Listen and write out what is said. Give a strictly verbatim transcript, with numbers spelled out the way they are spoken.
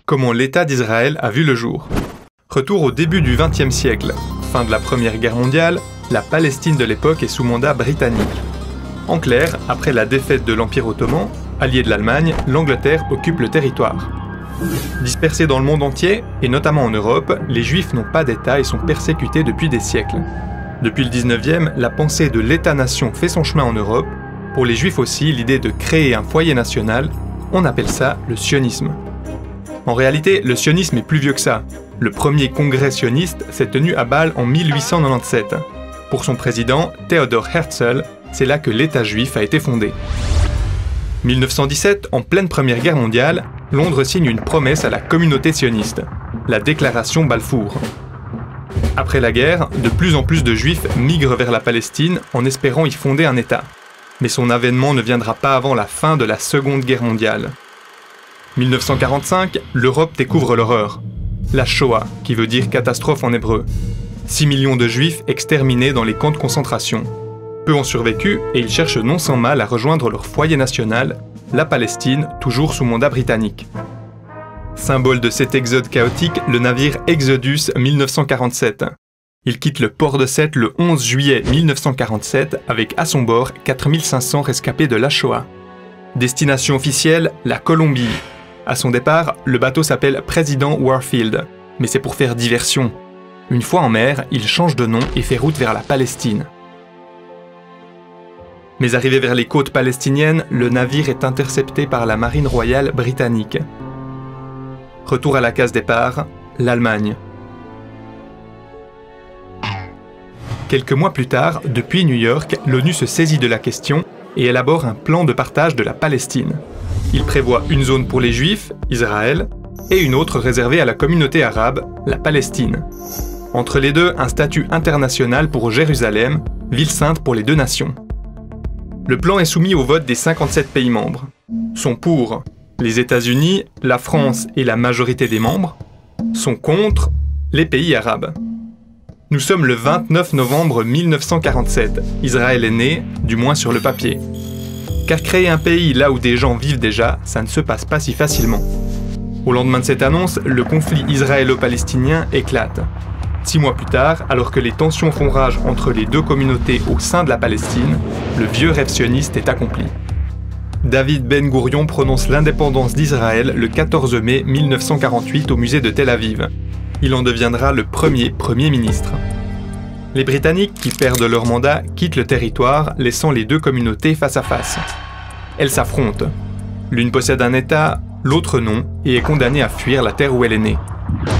comment l'État d'Israël a vu le jour. Retour au début du vingtième siècle, fin de la Première Guerre mondiale, la Palestine de l'époque est sous mandat britannique. En clair, après la défaite de l'Empire ottoman, allié de l'Allemagne, l'Angleterre occupe le territoire. Dispersés dans le monde entier, et notamment en Europe, les Juifs n'ont pas d'État et sont persécutés depuis des siècles. Depuis le dix-neuvième, la pensée de l'État-nation fait son chemin en Europe. Pour les Juifs aussi, l'idée de créer un foyer national, on appelle ça le sionisme. En réalité, le sionisme est plus vieux que ça. Le premier congrès sioniste s'est tenu à Bâle en mille huit cent quatre-vingt-dix-sept. Pour son président, Theodor Herzl, c'est là que l'État juif a été fondé. mille neuf cent dix-sept, en pleine Première Guerre mondiale, Londres signe une promesse à la communauté sioniste, la déclaration Balfour. Après la guerre, de plus en plus de Juifs migrent vers la Palestine en espérant y fonder un État. Mais son avènement ne viendra pas avant la fin de la Seconde Guerre mondiale. mille neuf cent quarante-cinq, l'Europe découvre l'horreur. La Shoah, qui veut dire catastrophe en hébreu. six millions de Juifs exterminés dans les camps de concentration. Peu ont survécu et ils cherchent non sans mal à rejoindre leur foyer national, la Palestine, toujours sous mandat britannique. Symbole de cet exode chaotique, le navire Exodus mille neuf cent quarante-sept. Il quitte le port de Sète le onze juillet mille neuf cent quarante-sept avec à son bord quatre mille cinq cents rescapés de la Shoah. Destination officielle, la Colombie. À son départ, le bateau s'appelle Président Warfield, mais c'est pour faire diversion. Une fois en mer, il change de nom et fait route vers la Palestine. Mais arrivé vers les côtes palestiniennes, le navire est intercepté par la marine royale britannique. Retour à la case départ, l'Allemagne. Quelques mois plus tard, depuis New York, l'ONU se saisit de la question et élabore un plan de partage de la Palestine. Il prévoit une zone pour les Juifs, Israël, et une autre réservée à la communauté arabe, la Palestine. Entre les deux, un statut international pour Jérusalem, ville sainte pour les deux nations. Le plan est soumis au vote des cinquante-sept pays membres. Sont pour les États-Unis, la France et la majorité des membres. Sont contre les pays arabes. Nous sommes le vingt-neuf novembre mille neuf cent quarante-sept. Israël est né, du moins sur le papier. Car créer un pays là où des gens vivent déjà, ça ne se passe pas si facilement. Au lendemain de cette annonce, le conflit israélo-palestinien éclate. Six mois plus tard, alors que les tensions font rage entre les deux communautés au sein de la Palestine, le vieux rêve sioniste est accompli. David Ben Gourion prononce l'indépendance d'Israël le quatorze mai mille neuf cent quarante-huit au musée de Tel Aviv. Il en deviendra le premier Premier ministre. Les Britanniques, qui perdent leur mandat, quittent le territoire, laissant les deux communautés face à face. Elles s'affrontent. L'une possède un État, l'autre non, et est condamnée à fuir la terre où elle est née.